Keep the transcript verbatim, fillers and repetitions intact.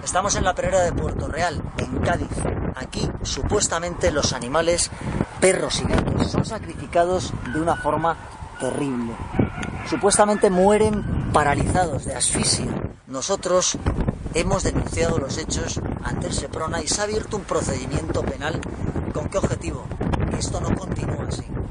Estamos en la perrera de Puerto Real, en Cádiz. Aquí, supuestamente, los animales, perros y gatos, son sacrificados de una forma terrible. Supuestamente mueren paralizados de asfixia. Nosotros hemos denunciado los hechos ante el Seprona y se ha abierto un procedimiento penal. ¿Con qué objetivo? Que esto no continúe así.